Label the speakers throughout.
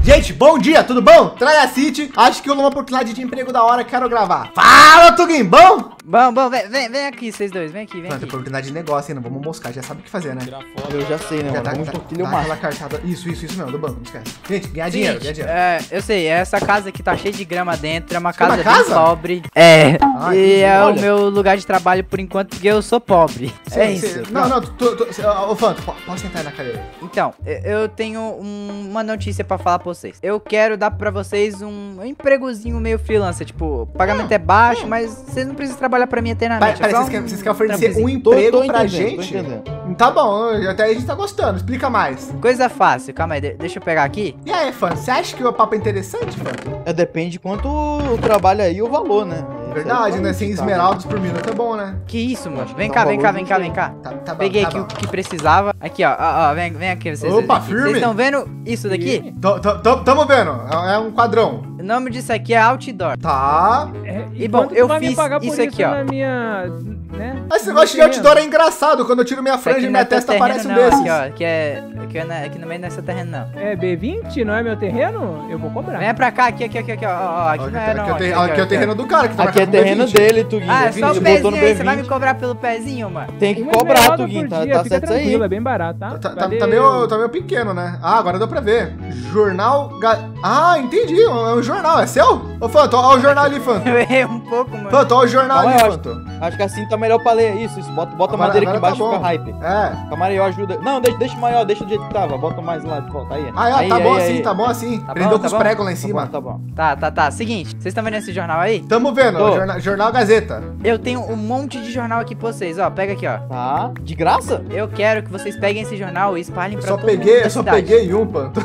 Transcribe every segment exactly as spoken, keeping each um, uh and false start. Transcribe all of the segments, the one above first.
Speaker 1: Gente, bom dia, tudo bom? Traga City, acho que eu uma oportunidade de emprego da hora, quero gravar. Fala, Tuguinho, bom?
Speaker 2: Bom, bom, vem, vem, vem aqui, vocês dois, vem aqui, vem
Speaker 1: Mano,
Speaker 2: aqui.
Speaker 1: tem oportunidade de negócio, hein? Não vamos moscar, já sabe o que fazer, né?
Speaker 3: Eu já sei, né,
Speaker 1: Já
Speaker 3: mano?
Speaker 1: dá,
Speaker 3: Vamos
Speaker 1: dá,
Speaker 3: tortilha o
Speaker 1: dá
Speaker 3: máximo.
Speaker 1: aquela cartada. Isso, isso, isso mesmo, do banco, não esquece. Gente, ganhar dinheiro, ganhar
Speaker 2: Seguinte,
Speaker 1: dinheiro.
Speaker 2: é, eu sei, essa casa aqui tá cheia de grama dentro, é uma
Speaker 1: Isso é uma
Speaker 2: casa,
Speaker 1: casa?
Speaker 2: bem pobre. É,
Speaker 1: Ah,
Speaker 2: e
Speaker 1: entendi.
Speaker 2: é
Speaker 1: Olha.
Speaker 2: o meu lugar de trabalho por enquanto, porque eu sou pobre.
Speaker 1: Cê-
Speaker 2: é
Speaker 1: cê-
Speaker 2: isso.
Speaker 1: Não, não, tu, tu, tu, ô, Fanto, po- pode sentar aí na cadeira.
Speaker 2: Então, eu- eu tenho um- uma notícia pra falar pra vocês. Eu quero dar pra vocês um empregozinho meio freelancer, tipo, o pagamento
Speaker 1: Hum,
Speaker 2: é baixo, mas vocês não precisam trabalhar pra mim eternamente.
Speaker 1: Peraí,
Speaker 2: é só
Speaker 1: vocês querem,
Speaker 2: um
Speaker 1: vocês querem oferecer um
Speaker 2: trampozinho.
Speaker 3: Tô-
Speaker 1: emprego
Speaker 3: tô
Speaker 1: pra
Speaker 3: entendendo, tô
Speaker 1: gente?
Speaker 3: entendendo.
Speaker 1: Tá bom, até aí a gente tá gostando, explica mais.
Speaker 2: Coisa fácil, calma aí, de- deixa eu pegar aqui.
Speaker 1: E aí, Fanto, você acha que o papo é interessante, Fanto?
Speaker 3: É, depende de quanto o trabalho aí e o valor, né?
Speaker 1: Verdade, né? Sem
Speaker 3: Tá.
Speaker 1: esmeraldas por minuto é bom, né?
Speaker 2: Que isso, mano?
Speaker 3: Acho que
Speaker 2: Vem
Speaker 3: tá
Speaker 2: cá,
Speaker 3: um
Speaker 2: vem cá,
Speaker 3: valor
Speaker 2: vem cá,
Speaker 3: muito
Speaker 2: vem cá.
Speaker 1: Tá, tá bom,
Speaker 2: Peguei
Speaker 1: tá
Speaker 2: aqui
Speaker 1: bom.
Speaker 2: o que precisava. Aqui, ó, ó, ó, vem, vem aqui, vocês.
Speaker 1: Opa,
Speaker 2: aqui.
Speaker 1: firme.
Speaker 2: Vocês estão vendo isso daqui?
Speaker 1: Tô- tô- tô- Tamo vendo, é é um quadrão.
Speaker 2: O nome disso aqui é outdoor.
Speaker 1: Tá.
Speaker 4: É,
Speaker 2: E bom,
Speaker 4: quanto tu
Speaker 2: eu
Speaker 4: vai me
Speaker 2: fiz
Speaker 4: pagar por
Speaker 2: isso aqui, ó.
Speaker 4: na minha, né?
Speaker 1: Mas esse negócio de outdoor é engraçado. Quando eu tiro minha
Speaker 2: Isso aqui
Speaker 1: franja,
Speaker 2: não
Speaker 1: minha
Speaker 2: é teu
Speaker 1: testa
Speaker 2: terreno,
Speaker 1: parece um
Speaker 2: não,
Speaker 1: desses.
Speaker 2: aqui, ó, que é, aqui, é na- aqui no meio dessa terreno, não.
Speaker 4: É B vinte, não é meu terreno? Eu vou cobrar.
Speaker 2: Vem pra cá, aqui, aqui, aqui, aqui, ó, ó, aqui
Speaker 1: Aqui,
Speaker 2: não é,
Speaker 1: aqui
Speaker 2: não.
Speaker 1: é o terreno- aqui é o terreno do cara que tá
Speaker 3: Aqui é terreno dele, Tuguinho.
Speaker 2: Ah, é
Speaker 3: Ele
Speaker 2: só o
Speaker 3: botou
Speaker 2: pezinho
Speaker 3: no
Speaker 2: aí, você vai me
Speaker 3: B vinte.
Speaker 2: cobrar pelo pezinho, mano?
Speaker 3: Tem que
Speaker 4: Uma
Speaker 3: cobrar,
Speaker 4: esmeralda
Speaker 3: Tuguinho.
Speaker 4: por
Speaker 3: Tá,
Speaker 4: dia,
Speaker 3: tá
Speaker 4: fica
Speaker 3: certo isso aí.
Speaker 4: tranquilo, é bem barato, tá?
Speaker 1: Tá, tá,
Speaker 4: Valeu.
Speaker 1: tá meio, tá meio pequeno, né? Ah, agora deu pra ver. Jornal... Ga... Ah, entendi. É um jornal. É seu? Ô, Fanto, ó o jornal ali, Fanto.
Speaker 2: Eu errei um pouco, mano.
Speaker 1: Fanto, ó o jornal
Speaker 3: Calma
Speaker 1: ali,
Speaker 3: aí, eu
Speaker 1: Fanto.
Speaker 3: Acho que assim tá melhor pra ler. Isso, isso. Bota, bota a
Speaker 1: Agora-
Speaker 3: madeira aqui
Speaker 1: agora
Speaker 3: embaixo e
Speaker 1: tá
Speaker 3: fica
Speaker 1: bom.
Speaker 3: hype.
Speaker 1: É.
Speaker 3: Calma aí, eu ajuda. Não, deixa, deixa maior, deixa do jeito que tava. Bota mais lá de volta. Aí.
Speaker 1: Ah, é,
Speaker 3: aí,
Speaker 1: tá
Speaker 3: aí,
Speaker 1: bom
Speaker 3: aí,
Speaker 1: assim,
Speaker 3: aí.
Speaker 1: tá bom assim.
Speaker 2: Tá
Speaker 1: Prendeu
Speaker 2: bom,
Speaker 1: com
Speaker 2: tá
Speaker 1: os
Speaker 2: bom.
Speaker 1: pregos lá em
Speaker 3: Tá
Speaker 1: cima.
Speaker 3: bom, tá bom.
Speaker 2: Tá, tá, tá. Seguinte, vocês estão vendo esse jornal aí?
Speaker 1: Tamo vendo,
Speaker 3: Tô.
Speaker 1: jornal, jornal Gazeta.
Speaker 2: Eu tenho um monte de jornal aqui pra vocês, ó. Pega aqui, ó.
Speaker 3: Tá. De graça?
Speaker 2: Eu quero que vocês peguem esse jornal e espalhem
Speaker 1: Eu
Speaker 2: pra
Speaker 1: só
Speaker 2: todo
Speaker 1: peguei,
Speaker 2: mundo da
Speaker 1: eu só
Speaker 2: cidade.
Speaker 1: peguei um, Fanto.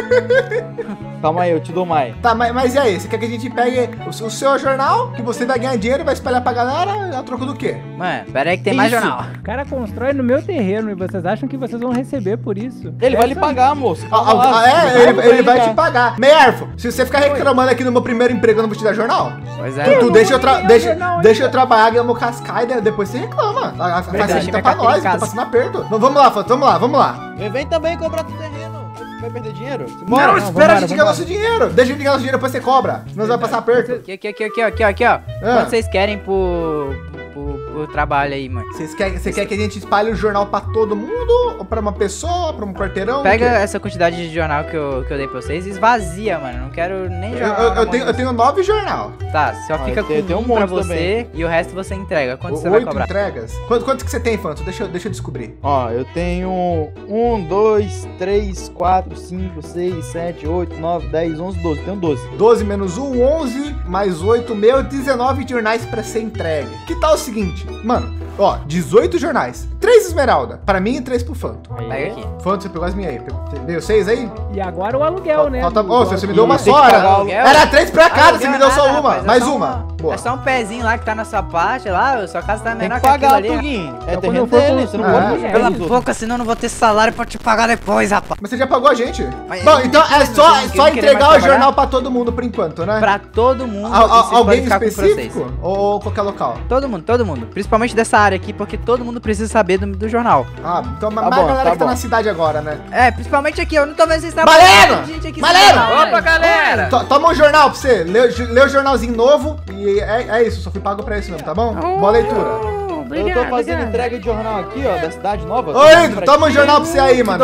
Speaker 3: Calma aí, eu te dou mais.
Speaker 1: Tá, mas, mas e aí? Você quer que a gente pegue o, o seu jornal, que você vai ganhar dinheiro e vai espalhar pra galera, a troco do quê?
Speaker 2: Mano, pera aí que tem mais
Speaker 3: Isso.
Speaker 2: jornal.
Speaker 4: O cara constrói no meu terreno e vocês acham que vocês vão receber por isso.
Speaker 3: Ele vai
Speaker 4: Essa-
Speaker 3: lhe pagar, moço.
Speaker 1: Ah,
Speaker 3: Calma
Speaker 1: ah,
Speaker 3: lá,
Speaker 1: ah,
Speaker 3: você
Speaker 1: é, ele,
Speaker 3: pra
Speaker 1: ele vai
Speaker 3: já.
Speaker 1: te pagar. Merfo, se você ficar reclamando aqui no meu primeiro emprego, eu não vou te dar jornal?
Speaker 2: Pois é.
Speaker 1: Tu, tu
Speaker 4: não
Speaker 1: deixa, eu
Speaker 4: vou
Speaker 1: tra
Speaker 4: ganhar
Speaker 1: deixa,
Speaker 4: jornal
Speaker 1: deixa eu
Speaker 4: ainda.
Speaker 1: trabalhar, ganhar meu cascai, e depois você reclama. A, a
Speaker 2: Verdade,
Speaker 1: facilita
Speaker 2: minha
Speaker 1: pra
Speaker 2: carteira
Speaker 1: nós,
Speaker 2: em
Speaker 1: tá
Speaker 2: casa.
Speaker 1: passando aperto. Então, vamos lá, Fanto, vamos lá, vamos lá.
Speaker 3: Vem, vem também cobrar teu terreno. Vai perder dinheiro?
Speaker 1: Não,
Speaker 3: Simbora.
Speaker 4: não,
Speaker 1: espera
Speaker 4: vambora,
Speaker 1: a gente ganhar
Speaker 4: vambora.
Speaker 1: nosso dinheiro. Deixa a gente ganhar nosso dinheiro, depois você cobra. Senão você vai passar aperto.
Speaker 2: Aqui, aqui, aqui, aqui, ó, aqui, ó, aqui, ó. Quanto vocês querem pro, pro, pro trabalho aí, mano?
Speaker 1: Vocês querem, você quer que a gente espalhe o jornal pra todo mundo? Ou pra uma pessoa? Pra um quarteirão?
Speaker 2: Pega
Speaker 1: O quê?
Speaker 2: essa quantidade de jornal que eu, que eu dei pra vocês e esvazia, mano. Não quero nem
Speaker 1: Eu,
Speaker 2: jornal.
Speaker 1: eu-
Speaker 2: na
Speaker 1: eu
Speaker 2: mão
Speaker 1: tenho,
Speaker 2: de
Speaker 1: eu tenho nove jornal.
Speaker 2: vocês. Tá, só
Speaker 3: Ah,
Speaker 2: fica
Speaker 3: tem-
Speaker 2: com
Speaker 3: tem um
Speaker 2: um pra
Speaker 3: monte
Speaker 2: você
Speaker 3: também.
Speaker 2: e o resto você entrega. Quanto você vai
Speaker 1: Oito
Speaker 2: cobrar?
Speaker 1: entregas. Quanto, quanto que você tem, Fanto? Deixa, eu- deixa eu descobrir.
Speaker 3: Ó, eu tenho um, dois, três, quatro, cinco, seis, sete, oito, nove, dez, onze, doze. Tenho doze.
Speaker 1: doze menos um, onze, mais oito, meu, dezenove jornais pra ser entregue. Que tal o seguinte? Mano, ó, dezoito jornais. três esmeralda. Pra mim e três pro Fanto.
Speaker 2: Pega aqui.
Speaker 1: Fanto, você pegou as minhas aí. Pegou- você Veio seis aí?
Speaker 4: E agora o aluguel, né?
Speaker 1: Falta,
Speaker 4: do-
Speaker 1: ô, você, você me deu uma
Speaker 3: Tem que
Speaker 1: só.
Speaker 3: pagar
Speaker 1: Era,
Speaker 3: o
Speaker 2: aluguel.
Speaker 1: era três pra cada,
Speaker 2: Ah,
Speaker 1: você me deu só
Speaker 2: nada,
Speaker 1: uma.
Speaker 2: rapaz, é
Speaker 1: mais
Speaker 2: só
Speaker 1: uma.
Speaker 2: uma-
Speaker 1: Boa.
Speaker 2: É só um pezinho lá que tá na sua parte lá, sua casa tá
Speaker 3: Tem
Speaker 2: menor
Speaker 3: que
Speaker 2: que aquilo
Speaker 3: pagar,
Speaker 2: ali.
Speaker 3: Tuguinho. É
Speaker 4: Então,
Speaker 3: terreno
Speaker 4: quando eu for
Speaker 3: dele, você não
Speaker 1: construir,
Speaker 3: pode
Speaker 1: é,
Speaker 2: Cala a
Speaker 3: isso.
Speaker 2: boca, senão eu não vou ter salário pra te pagar depois, rapaz.
Speaker 1: Mas você já pagou a gente.
Speaker 2: Mas-
Speaker 1: Bom, então é
Speaker 2: mas
Speaker 1: só,
Speaker 2: você
Speaker 1: é
Speaker 2: não
Speaker 1: só
Speaker 2: quer querer
Speaker 1: entregar
Speaker 2: mais
Speaker 1: o
Speaker 2: trabalhar?
Speaker 1: jornal pra todo mundo por enquanto, né?
Speaker 2: Pra todo mundo.
Speaker 1: Al- al-
Speaker 2: e vocês podem
Speaker 1: alguém
Speaker 2: ficar com
Speaker 1: específico?
Speaker 2: vocês.
Speaker 1: Ou qualquer local?
Speaker 2: Todo mundo, todo mundo. Principalmente dessa área aqui, porque todo mundo precisa saber do, do jornal.
Speaker 1: Ah, então
Speaker 3: Tá
Speaker 1: mais
Speaker 3: bom,
Speaker 1: a galera
Speaker 3: tá
Speaker 1: que tá
Speaker 3: bom.
Speaker 1: na cidade agora, né?
Speaker 2: É, principalmente aqui, eu não tô vendo vocês
Speaker 1: Maleno!
Speaker 2: trabalhando. Gente aqui sem
Speaker 1: Maleno!
Speaker 2: jornal,
Speaker 4: Opa,
Speaker 2: velho.
Speaker 4: galera!
Speaker 1: To- Toma um jornal pra você. Lê, o jo- lê o jornalzinho novo e é, é isso. Só fui pago pra isso mesmo, tá bom? Boa leitura.
Speaker 3: Eu tô fazendo entrega de jornal aqui, ó, da cidade nova.
Speaker 1: Ô, Hidro, toma um jornal pra você aí, mano.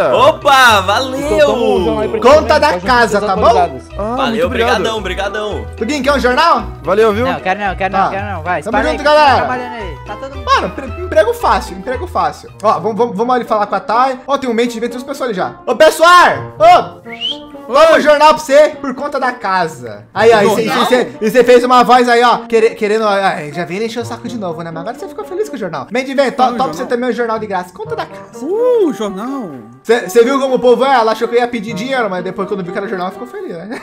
Speaker 5: Opa,
Speaker 3: Então, toma um jornal aí
Speaker 5: valeu!
Speaker 3: pra ti
Speaker 1: Conta
Speaker 3: também,
Speaker 1: da
Speaker 3: com as
Speaker 1: casa,
Speaker 3: notícias
Speaker 1: tá bom?
Speaker 3: atualizadas.
Speaker 5: Valeu, brigadão, brigadão.
Speaker 1: Tuguinho, quer um jornal?
Speaker 6: Valeu, viu?
Speaker 2: Não, quero não, quero
Speaker 1: Tá.
Speaker 2: não, quero não. Vai,
Speaker 1: Tamo
Speaker 2: espalha
Speaker 1: junto,
Speaker 2: aí,
Speaker 1: galera.
Speaker 2: tá trabalhando aí. Tá todo mundo.
Speaker 1: Mano, pre- emprego fácil, emprego fácil. Ó, vamos, vamos, vamos ali falar com a Thay. Ó, tem um mente de vento, tem uns pessoal ali já. Ô, pessoal! Ô! Toma um jornal pra você por conta da casa. Aí, ó, e você- e você- e você fez uma voz aí, ó, querer- querendo, ó, ah, já veio encher o saco de novo, né? Mas agora você ficou feliz com o jornal. Mente de vento, to- toma pra você também um jornal de graça. Conta da casa.
Speaker 6: Uh, jornal.
Speaker 1: Você viu como o povo é? Ela achou que eu ia pedir dinheiro, mas depois quando viu que era jornal, ficou feliz, né?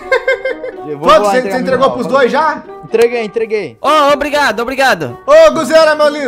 Speaker 3: Eu vou
Speaker 1: Quanto?
Speaker 3: lá
Speaker 1: Você
Speaker 3: entregar
Speaker 1: entregou
Speaker 3: meu
Speaker 1: pros
Speaker 3: jornal.
Speaker 1: dois já?
Speaker 3: Entreguei, entreguei.
Speaker 5: Ô, obrigado, obrigado.
Speaker 1: Ô, Guzeira, meu lindo.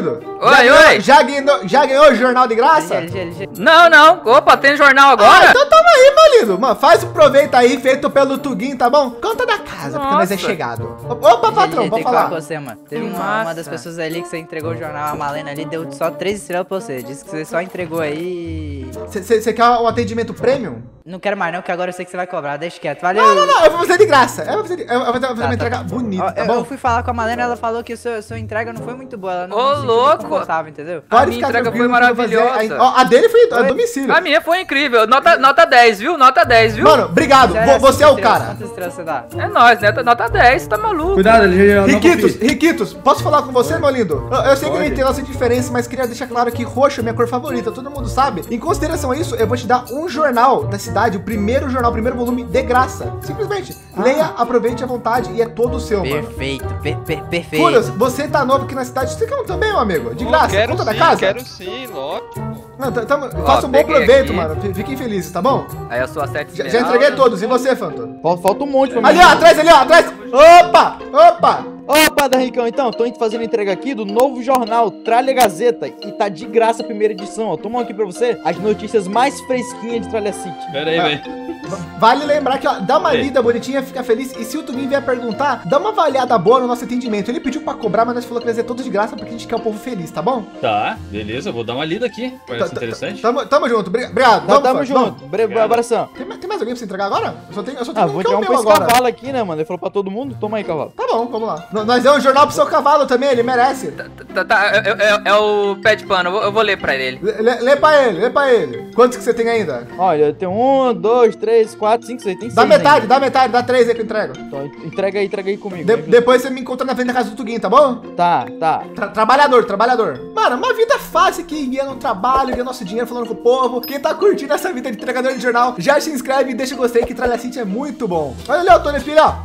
Speaker 1: Já
Speaker 6: Oi,
Speaker 1: ganhou,
Speaker 6: oi.
Speaker 1: Já ganhou, já ganhou o jornal de graça?
Speaker 2: L G, L G.
Speaker 6: Não, não. Opa, tem jornal
Speaker 1: Ah,
Speaker 6: agora?
Speaker 1: então toma aí, meu lindo. Mano, faz o proveito aí, feito pelo Tuguinho, tá bom? Conta da casa, porque nós é
Speaker 6: Nossa.
Speaker 1: chegado. Opa, patrão,
Speaker 2: Tem
Speaker 1: pode
Speaker 2: que falar
Speaker 1: falar.
Speaker 2: com você, mano. Teve
Speaker 6: Que
Speaker 2: uma, uma
Speaker 6: massa.
Speaker 2: das pessoas ali que você entregou o jornal, a Malena ali, deu só três estrelas pra você. Disse que você só entregou aí.
Speaker 1: Você quer um atendimento premium?
Speaker 2: Não quero mais não, que agora eu sei que você vai cobrar. Deixa quieto. Valeu.
Speaker 1: Não, não, não, eu vou fazer de graça. Eu vou fazer, de, eu vou fazer, eu vou fazer
Speaker 2: Tá,
Speaker 1: uma
Speaker 2: tá.
Speaker 1: entrega bonita,
Speaker 2: Ó,
Speaker 1: tá
Speaker 2: eu,
Speaker 1: bom?
Speaker 2: eu fui falar com a Malena, ela falou que a sua, sua entrega não foi muito boa. Ela não
Speaker 6: Ô,
Speaker 2: se sentiu
Speaker 6: louco.
Speaker 2: muito confortável, entendeu?
Speaker 6: A minha entrega foi
Speaker 1: tranquilo que eu vou fazer
Speaker 6: maravilhosa.
Speaker 1: A, ó, a dele foi a
Speaker 2: Oi?
Speaker 1: domicílio.
Speaker 6: A minha foi incrível. Nota, nota dez, viu? Nota dez, viu?
Speaker 1: Mano, obrigado.
Speaker 2: Zero
Speaker 1: Vo-
Speaker 2: a
Speaker 1: Você
Speaker 2: cinco
Speaker 1: é o
Speaker 2: estrelas.
Speaker 1: cara.
Speaker 2: Quantas estrelas você dá?
Speaker 6: É nóis, né? Nota dez, tá maluco.
Speaker 3: Cuidado, L G.
Speaker 1: Riquitos, Riquitos, posso falar com você, meu lindo? Eu, eu sei que não tem nossa diferença, mas queria deixar claro que roxo é minha cor favorita, todo mundo sabe. Em consideração a isso, eu vou te dar um jornal da cidade, o primeiro jornal, o primeiro volume de graça. Simplesmente. Leia, aproveite à vontade e é todo seu, mano.
Speaker 2: Perfeito, per, per, perfeito.
Speaker 1: Fúrias, você tá novo aqui na cidade, você quer um também, meu amigo? De graça,
Speaker 7: quero
Speaker 1: conta
Speaker 7: sim,
Speaker 1: da casa?
Speaker 7: quero sim, lógico.
Speaker 1: Não, tá- tamo- faça um bom
Speaker 6: peguei
Speaker 1: proveito,
Speaker 6: aqui.
Speaker 1: mano. F- Fiquem felizes, tá bom?
Speaker 6: Aí eu sou a sete
Speaker 1: Já, já entreguei todos. E você, Fanto?
Speaker 3: Falta, falta um monte pra mim.
Speaker 1: Ali, ó, atrás, ali, ó, atrás. Opa, opa.
Speaker 3: Opa, da Ricão, então, tô indo fazendo entrega aqui do novo jornal Tralha Gazeta e tá de graça a primeira edição, ó. Toma aqui pra você as notícias mais fresquinhas de Tralha City.
Speaker 7: Pera aí,
Speaker 1: Ah.
Speaker 7: velho.
Speaker 1: Vale lembrar que, ó, dá uma
Speaker 7: Ei.
Speaker 1: lida bonitinha, fica feliz. E se o Tuguinho vier perguntar, dá uma avaliada boa no nosso atendimento. Ele pediu pra cobrar, mas nós falou que ia fazer todos de graça porque a gente quer o povo feliz, tá bom?
Speaker 7: Tá, beleza, eu vou dar uma lida aqui. Parece
Speaker 1: Tá- tá-
Speaker 7: interessante.
Speaker 1: Tamo, tamo junto, Bri- obrigado.
Speaker 3: Tá,
Speaker 1: Vamos,
Speaker 3: tamo
Speaker 1: Fanto,
Speaker 3: junto.
Speaker 1: vamos.
Speaker 3: Bre-
Speaker 7: Obrigado.
Speaker 3: Abração.
Speaker 1: Tem, mais- tem mais alguém pra você entregar agora? Eu só tenho, eu só
Speaker 3: Ah,
Speaker 1: tenho um
Speaker 3: vou
Speaker 1: que é
Speaker 3: dar
Speaker 1: o
Speaker 3: um
Speaker 1: meu
Speaker 3: pra esse
Speaker 1: agora.
Speaker 3: cavalo aqui, né, mano? Ele falou pra todo mundo. Toma aí, cavalo.
Speaker 1: Tá bom, vamos lá. N- Nós demos um jornal pro seu cavalo também, ele merece.
Speaker 6: Tá, tá, é, é- é o pé de pano, eu vou, eu vou ler pra ele.
Speaker 1: Lê, lê- lê pra ele, lê pra ele. Quantos que você tem ainda?
Speaker 3: Olha, eu tenho um, dois, três, quatro, cinco, seis. Tem seis
Speaker 1: Dá metade,
Speaker 3: ainda.
Speaker 1: dá metade, dá três aí que eu entrego.
Speaker 3: Então, entrega aí, entrega aí comigo.
Speaker 1: De-
Speaker 3: hein?
Speaker 1: depois você me encontra na frente da casa do Tuguinho, tá bom?
Speaker 3: Tá, tá.
Speaker 1: Tra- trabalhador, trabalhador. Mano, uma vida fácil aqui, guia no trabalho, ganha nosso dinheiro falando com o povo. Quem tá curtindo essa vida de entregador de jornal, já se inscreve e deixa o gostei que Tralha City é muito bom. Olha ali, ó, Dona Espinha, ó.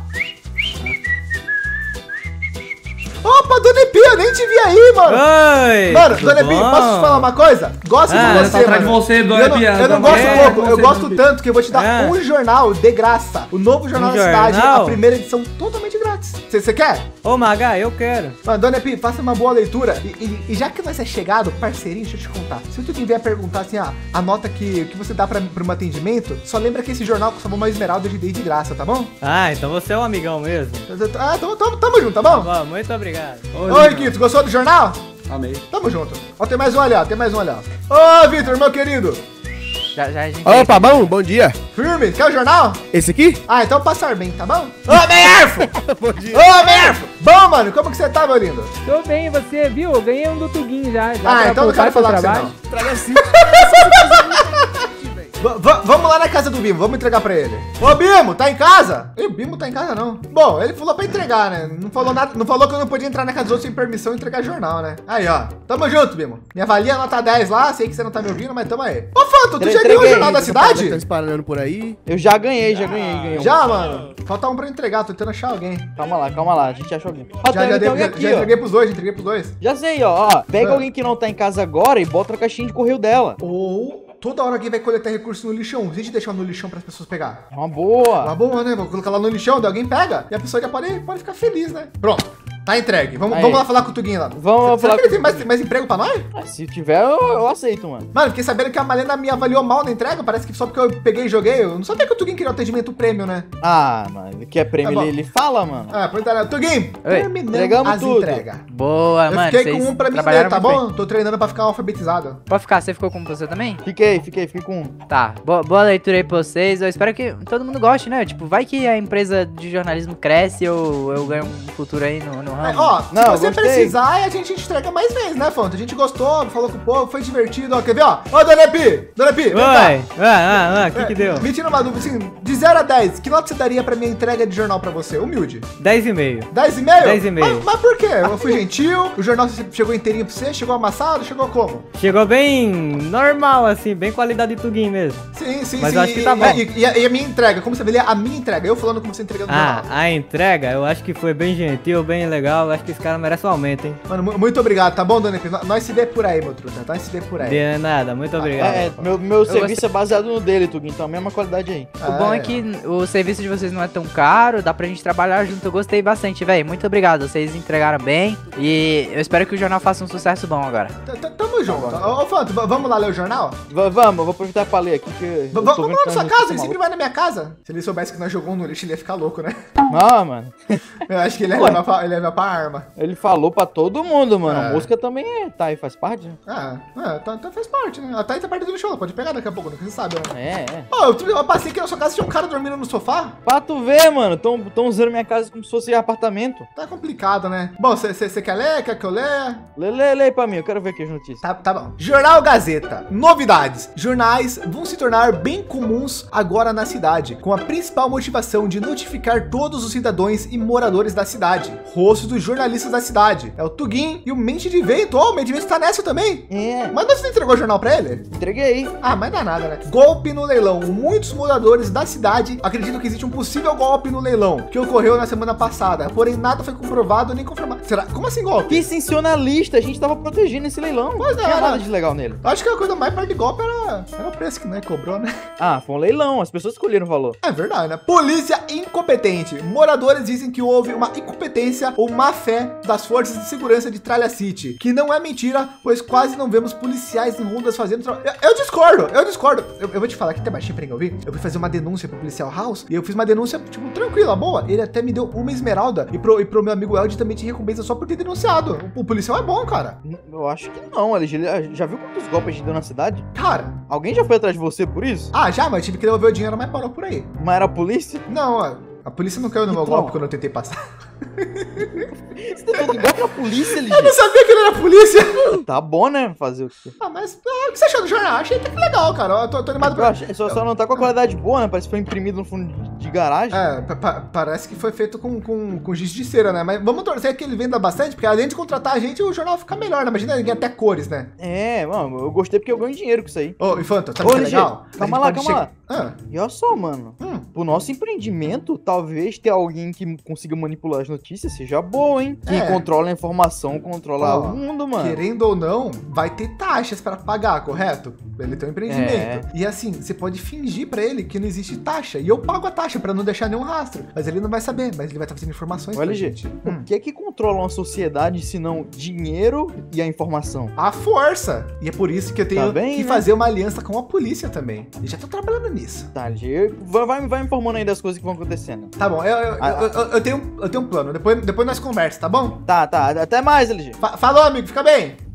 Speaker 1: Opa, Dona Espinha, eu nem te vi aí, mano.
Speaker 4: Oi!
Speaker 1: Mano,
Speaker 4: tudo
Speaker 1: Dona Espinha,
Speaker 4: bom?
Speaker 1: posso te falar uma coisa? Gosto
Speaker 4: Ah,
Speaker 1: de
Speaker 4: eu
Speaker 1: você,
Speaker 4: tô
Speaker 1: mano.
Speaker 4: atrás de
Speaker 8: você, Dona
Speaker 1: eu não,
Speaker 8: Espinha,
Speaker 1: eu não
Speaker 8: tá
Speaker 1: gosto
Speaker 4: bom?
Speaker 1: pouco,
Speaker 4: É,
Speaker 1: eu
Speaker 4: você,
Speaker 1: gosto
Speaker 4: Dona
Speaker 1: tanto que eu vou te dar
Speaker 4: É.
Speaker 1: um jornal de graça. O novo jornal
Speaker 4: Um
Speaker 1: da cidade,
Speaker 4: jornal?
Speaker 1: a primeira edição totalmente grátis. Você quer?
Speaker 4: Ô, Maga, eu quero.
Speaker 1: Mano, Dona Epi, faça uma boa leitura. E, e- e já que nós é chegado, parceirinho, deixa eu te contar. Se o Tuguinho vier perguntar assim, ah, a nota que, que você dá pra, pra um atendimento, só lembra que esse jornal custou uma esmeralda eu te dei de graça, tá bom?
Speaker 4: Ah, então você é um amigão mesmo.
Speaker 1: Ah, tamo, tamo, tamo junto, tá bom?
Speaker 4: Bom, muito obrigado.
Speaker 1: Ô, Riquito, gostou do jornal?
Speaker 8: Amei.
Speaker 1: Tamo junto. Ó, tem mais um ali, ó, tem mais um ali, ó. Ô, Vitor, meu querido.
Speaker 2: Já, já a gente...
Speaker 9: Opa, bom, bom dia.
Speaker 1: Firme, quer o jornal?
Speaker 9: Esse aqui?
Speaker 1: Ah, então passar bem, tá bom? Ô, Meyerfo!
Speaker 9: Bom dia.
Speaker 1: Ô, Meyerfo! Bom, mano, como que você tá, meu lindo?
Speaker 4: Tô bem, e você viu? Eu ganhei um do Tuguinho já. já
Speaker 1: Ah,
Speaker 4: pra
Speaker 1: então não quero
Speaker 4: poupar
Speaker 1: falar
Speaker 4: seu
Speaker 1: com você, não.
Speaker 9: Traga assim.
Speaker 1: V- v- vamos lá na casa do Bimo, vamos entregar pra ele. Ô, Bimo, tá em casa? Ih, o Bimo tá em casa, não. Bom, ele falou pra entregar, né? Não falou nada, não falou que eu não podia entrar na casa dos outros sem permissão e entregar jornal, né? Aí, ó. Tamo junto, Bimo. Me avalia a nota dez lá, sei que você não tá me ouvindo, mas tamo aí. Ô, Fanto, tu
Speaker 3: Entre-
Speaker 1: já ganhou o
Speaker 3: entreguei,
Speaker 1: jornal da
Speaker 9: Tá
Speaker 1: cidade?
Speaker 9: disparando por aí.
Speaker 3: Eu já ganhei, já ganhei, ganhei. um.
Speaker 1: Já, mano. Falta um pra eu entregar, tô tentando achar alguém.
Speaker 3: Calma lá, calma lá, a gente achou alguém. Ah,
Speaker 1: Já,
Speaker 3: tem,
Speaker 1: já,
Speaker 3: tem
Speaker 1: dei-
Speaker 3: alguém
Speaker 1: já,
Speaker 3: aqui,
Speaker 1: já
Speaker 3: ó.
Speaker 1: entreguei pros dois, já entreguei pros dois.
Speaker 3: Já sei, ó, ó. Pega
Speaker 1: Ah.
Speaker 3: alguém que não tá em casa agora e bota na caixinha de correio dela.
Speaker 1: Ou toda hora alguém vai coletar recursos no lixão. Se a gente deixar no lixão para as pessoas pegar.
Speaker 3: É uma boa.
Speaker 1: Tá bom, né? Vou colocar lá no lixão, daí alguém pega e a pessoa já pode, pode ficar feliz, né? Pronto. Tá entregue. Vamos,
Speaker 3: Aí.
Speaker 1: vamos lá falar com o Tuguinho lá.
Speaker 3: Vamos
Speaker 1: Será
Speaker 3: falar
Speaker 1: que ele
Speaker 3: com
Speaker 1: tem
Speaker 3: o
Speaker 1: mais, mais emprego pra nós?
Speaker 3: Ah, se tiver, eu, eu aceito, mano.
Speaker 1: Mano, fiquei sabendo que a Malena me avaliou mal na entrega. Parece que só porque eu peguei e joguei. Eu não sabia que o Tuguinho queria o atendimento prêmio, né?
Speaker 3: Ah, mano, que é prêmio,
Speaker 1: Tá bom.
Speaker 3: ele, ele fala, mano.
Speaker 1: Ah, perguntar lá. Tuguinho, terminamos
Speaker 3: entregamos
Speaker 1: as
Speaker 3: tudo.
Speaker 1: entregas.
Speaker 2: Boa,
Speaker 1: Eu
Speaker 2: mano.
Speaker 1: fiquei
Speaker 2: vocês
Speaker 1: com um pra mim ler,
Speaker 2: trabalharam
Speaker 1: tá
Speaker 2: muito
Speaker 1: bom?
Speaker 2: bem.
Speaker 1: Tô treinando pra ficar alfabetizado.
Speaker 2: Pode ficar, você ficou com você também?
Speaker 3: Fiquei, fiquei, fiquei com um.
Speaker 2: Tá, boa, boa leitura aí pra vocês. Eu espero que todo mundo goste, né? Tipo, vai que a empresa de jornalismo cresce ou eu ganho um futuro aí no, no
Speaker 1: É,
Speaker 2: ramo.
Speaker 1: ó,
Speaker 3: Não,
Speaker 1: se você
Speaker 3: gostei.
Speaker 1: precisar, a gente entrega mais vezes, né, Fonte? A gente gostou, falou com o povo, foi divertido, ó. Quer ver, ó? Ô, Dona Epi! Dona Epi, vem cá.
Speaker 4: Oi! Ah, ah, ah, o que que deu?
Speaker 1: Me tira uma dúvida, assim, de zero a dez, que nota você daria pra minha entrega de jornal pra você? Humilde.
Speaker 4: dez e meio.
Speaker 1: dez e meio?
Speaker 4: dez e meio.
Speaker 1: Mas, mas por quê? Eu fui gentil, o jornal chegou inteirinho pra você, chegou amassado, chegou como?
Speaker 4: Chegou bem normal, assim, bem qualidade de Tuguinho mesmo.
Speaker 1: Sim, sim,
Speaker 4: Mas
Speaker 1: sim.
Speaker 4: eu acho que
Speaker 1: e,
Speaker 4: tá bom.
Speaker 1: E, e a, e a minha entrega, como você vê, a minha entrega, eu falando como você entregando o
Speaker 4: Ah,
Speaker 1: jornal.
Speaker 4: a entrega eu acho que foi bem gentil, bem legal. legal. Acho que esse cara merece um aumento, hein?
Speaker 1: Mano, mu- muito obrigado, tá bom, Dona P? Nós- Nós se vê por aí, meu truta. Nós se vê por aí.
Speaker 4: De nada, muito obrigado.
Speaker 3: É, meu, meu serviço é baseado no dele, Tug, então a mesma qualidade aí.
Speaker 2: O bom é que o serviço de vocês não é tão caro, dá pra gente trabalhar junto. Eu gostei bastante, velho. Muito obrigado. Vocês entregaram bem. E eu espero que o jornal faça um sucesso bom agora.
Speaker 1: T- t- Tamo junto. Ô, ô, Fanto, v- vamos lá ler o jornal?
Speaker 3: V- vamos, eu vou aproveitar pra ler aqui que.
Speaker 1: V-
Speaker 3: eu tô
Speaker 1: Vamos
Speaker 3: vendo
Speaker 1: lá
Speaker 3: que
Speaker 1: na
Speaker 3: tá
Speaker 1: sua
Speaker 3: muito
Speaker 1: casa, ele
Speaker 3: maluco.
Speaker 1: sempre vai na minha casa. Se ele soubesse que nós jogamos no lixo, ele ia ficar louco, né?
Speaker 3: Ah, mano.
Speaker 1: Eu acho que ele ia
Speaker 3: Ué.
Speaker 1: levar pra, ele ia levar pra arma.
Speaker 3: Ele falou pra todo mundo, mano.
Speaker 1: É.
Speaker 3: A música também é, tá aí, faz parte, né?
Speaker 1: Ah, é, tá, tá, faz parte, né? Até aí tá perto do lixo, ela pode pegar daqui a pouco, nunca se sabe, né?
Speaker 3: É, é.
Speaker 1: Ô, eu, eu passei aqui na sua casa e tinha um cara dormindo no sofá.
Speaker 3: Pra tu ver, mano, tão, tão usando minha casa como se fosse apartamento.
Speaker 1: Tá complicado, né? Bom, você quer ler? Quer que eu leia?
Speaker 3: Lê, lê, lê aí pra mim, eu quero ver aqui as notícias.
Speaker 1: Tá, tá bom. Jornal Gazeta. Novidades. Jornais vão se tornar bem comuns agora na cidade, com a principal motivação de notificar todos os cidadãos e moradores da cidade. Rosto dos jornalistas da cidade. É o Tugin e o Mente de Vento. Ó, o Mente de Vento tá nessa também.
Speaker 3: É,
Speaker 1: Mas você não entregou o jornal pra ele?
Speaker 3: entreguei.
Speaker 1: Ah, mas não é nada, né? Golpe no leilão. Muitos moradores da cidade acreditam que existe um possível golpe no leilão, que ocorreu na semana passada. Porém, nada foi comprovado nem confirmado. Será? Como assim golpe?
Speaker 3: Que sensacionalista, a gente tava protegendo esse leilão.
Speaker 1: Pois
Speaker 3: Não
Speaker 1: é,
Speaker 3: tinha nada
Speaker 1: né?
Speaker 3: de legal nele.
Speaker 1: Acho que a coisa mais perto de golpe era, era o preço que né, cobrou, né?
Speaker 3: Ah, foi um leilão, as pessoas escolheram o valor.
Speaker 1: É verdade, né? Polícia incompetente. Moradores dizem que houve uma incompetência ou má fé das forças de segurança de Tralha City, que não é mentira, pois quase não vemos policiais em rondas fazendo trabalho. Eu, eu discordo, eu discordo. Eu, eu vou te falar que até baixinho pra quem ouvir. Eu fui fazer uma denúncia pro policial House e eu fiz uma denúncia, tipo, tranquila, boa. Ele até me deu uma esmeralda e pro, e pro meu amigo Eld também te recompensa só por ter denunciado. O, o policial é bom, cara.
Speaker 3: Eu acho que não, L G. Ele já viu quantos golpes a gente deu na cidade?
Speaker 1: Cara,
Speaker 3: Alguém já foi atrás de você por isso?
Speaker 1: ah, já, mas tive que devolver o dinheiro, mas parou por aí.
Speaker 3: Mas era a polícia?
Speaker 1: Não, ó, a polícia não caiu no meu
Speaker 3: Então.
Speaker 1: golpe quando eu tentei passar.
Speaker 3: Você tentou ligar pra polícia, L
Speaker 1: Eu
Speaker 3: G?
Speaker 1: não sabia que ele era polícia.
Speaker 3: Tá bom, né? Fazer o quê?
Speaker 1: Ah, mas ah, o que você achou do jornal? Achei até que legal, cara. Eu tô, tô animado
Speaker 3: Eu
Speaker 1: pra...
Speaker 3: achei, só, só não tá com a qualidade boa, né? Parece que foi imprimido no fundo de, de garagem.
Speaker 1: É, pa- pa- parece que foi feito com, com, com giz de cera, né? Mas vamos torcer que ele venda bastante, porque além de contratar a gente, o jornal fica melhor, né? Imagina ele ganha até cores, né?
Speaker 3: É, mano, eu gostei porque eu ganho dinheiro com isso aí.
Speaker 1: Ô, Infanta, sabe
Speaker 3: Ô,
Speaker 1: o que é
Speaker 3: L G,
Speaker 1: legal? A
Speaker 3: calma
Speaker 1: gente
Speaker 3: lá,
Speaker 1: pode
Speaker 3: calma
Speaker 1: chegar- Ah,
Speaker 3: E olha só, mano.
Speaker 1: hum.
Speaker 3: Pro nosso empreendimento, talvez ter alguém que consiga manipular as notícias seja bom, hein? Que
Speaker 1: É.
Speaker 3: controla a informação, controla
Speaker 1: Ó,
Speaker 3: o mundo, mano.
Speaker 1: Querendo ou não, vai ter taxas pra pagar, correto? Ele tem um empreendimento.
Speaker 3: É.
Speaker 1: E assim, você pode fingir pra ele que não existe taxa. E eu pago a taxa pra não deixar nenhum rastro. Mas ele não vai saber, mas ele vai estar fazendo informações
Speaker 3: Olha,
Speaker 1: pra
Speaker 3: gente,
Speaker 1: gente.
Speaker 3: o que é que controla uma sociedade se não dinheiro e a informação?
Speaker 1: A força. E é por isso que eu tenho
Speaker 3: Tá bem,
Speaker 1: que
Speaker 3: né?
Speaker 1: fazer uma aliança com a polícia também. E já tô trabalhando nisso.
Speaker 3: Tá, L G, vai, vai, vai me informando aí das coisas que vão acontecendo.
Speaker 1: Tá bom, eu, eu,
Speaker 3: Ah,
Speaker 1: eu, eu- eu tenho, eu tenho um plano. Depois, depois nós conversamos, tá bom?
Speaker 3: Tá, tá, até mais, L G.
Speaker 1: Fa- falou, amigo. Fica bem.